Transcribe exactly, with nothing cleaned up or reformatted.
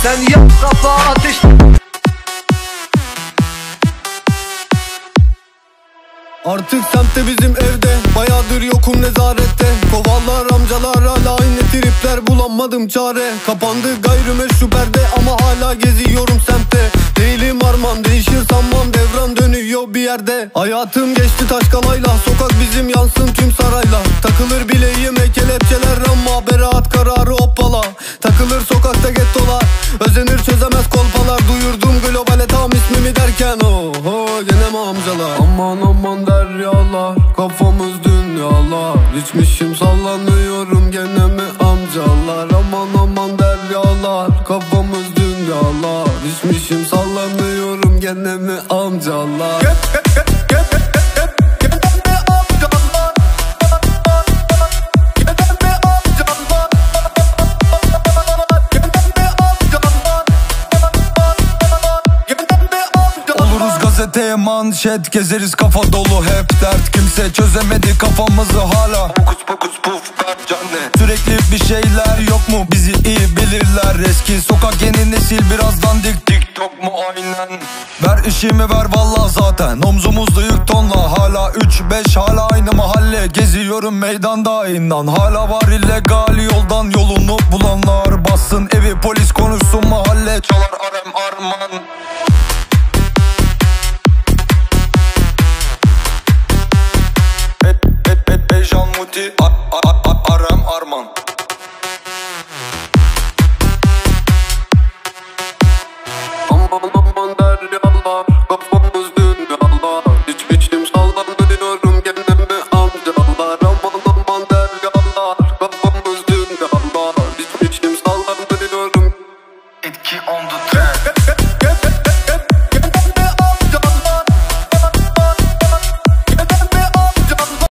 Sen yap kafa ateş. Artık semtte bizim evde, bayağıdır yokum nezarette. Kovalar amcalar hala aynı tripler, bulamadım çare. Kapandı gayrimeşru perde ama hala geziyorum semtte. Değilim armağan, değişir sanmam, devran dönüyor bir yerde. Hayatım geçti taşkalayla, sokak bizim yansın tüm sarayla. Takılır bileğime kelepçeler ama beraat kararı hoppala. Takılır sokakta gettolar, özenir çözemez kolpalar. Duyurdum globale tam ismimi derken oho gene mi amcalar? Aman aman deryalar, kafamız dünyalar. İçmişim sallanıyorum gene mi amcalar? Aman aman deryalar, kafamız dünyalar. İçmişim sallanıyorum gene mi amcalar? Gazeteye manşet, gezeriz kafa dolu hep dert. Kimse çözemedi kafamızı hala. Fokus fokus puf canne. Sürekli bir şeyler yok mu, bizi iyi bilirler. Eski sokak yeni nesil birazdan dik. TikTok mu aynen. Ver işimi ver valla zaten omzumuzda yük tonla. Hala üç beş hala aynı mahalle, geziyorum meydanda inan. Hala var illegal yoldan yolunu bulanlar. Bassın evi polis konuşsun mahalle. Çalar arem arman.